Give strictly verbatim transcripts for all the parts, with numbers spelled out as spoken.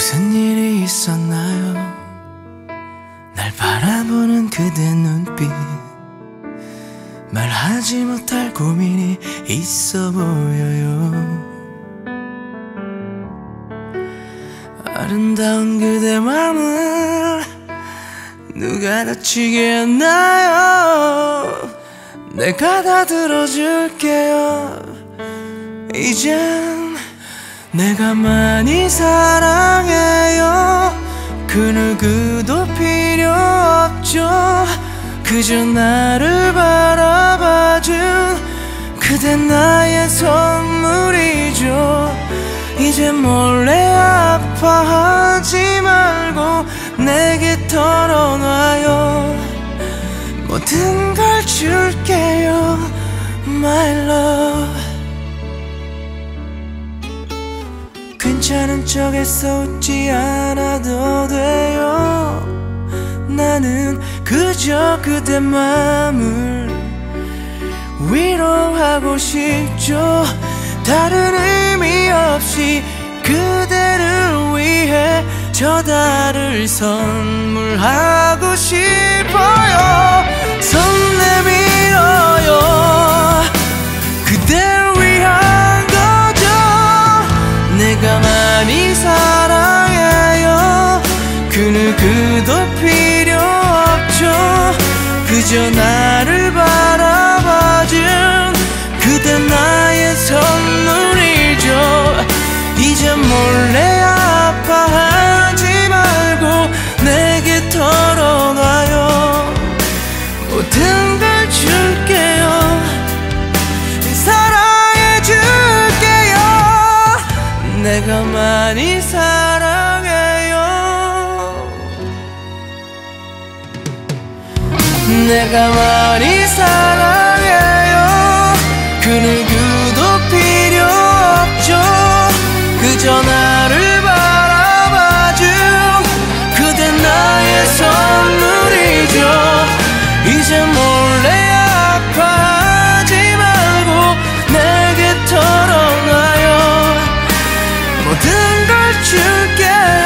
무슨 일이 있었나요? 날 바라보는 그대 눈빛, 말하지 못할 고민이 있어 보여요. 아름다운 그대 마음을 누가 다치게 했나요? 내가 다 들어줄게요. 이젠 내가 많이 사랑해요. 그 누구도 필요 없죠. 그저 나를 바라봐준 그대 나의 선물이죠. 이제 몰래 아파하지 말고 내게 털어놔요. 모든 걸 줄게요, my love. 괜찮은 척해서 웃지 않아도 돼요. 나는 그저 그대 맘을 위로하고 싶죠. 다른 의미 없이 그대를 위해 저 달을 선물하고 싶어요. 손 내밀어요. 그댈 위한 거죠. 내가 많이 사랑해요. 그 누구도 필요 없죠. 그저 나를 바라봐준 그대 나의 선물이죠. 이제 몰래 아파하지 말고 내게 털어놔요. 모든 걸 줄게요. 사랑해줄게요. 내가 많이 사랑해요. 내가 많이 사랑해요. 그 누구도 필요 없죠. 그저 나를 바라봐준 그대 나의 선물이죠. 이제 몰래 아파하지 말고 내게 털어놔요. 모든 걸 줄게요.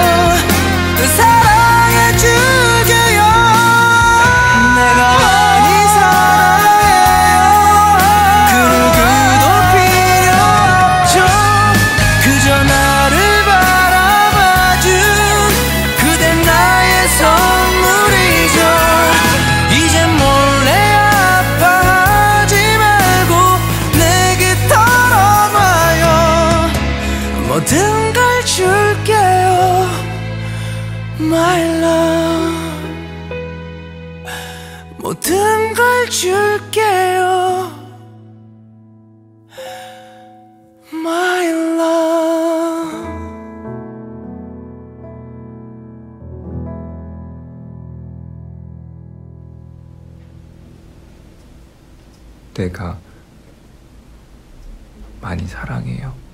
사랑해줄게요. 내가 많이 사랑해요. 그 누구도 필요 없죠. 그저 나를 바라봐준 그대 나의 선물이죠. 이제 몰래 아파하지 말고 내게 털어놔요. 모든 걸 줄게요, my love. 모든 걸 줄게요, my love. 내가 많이 사랑해요.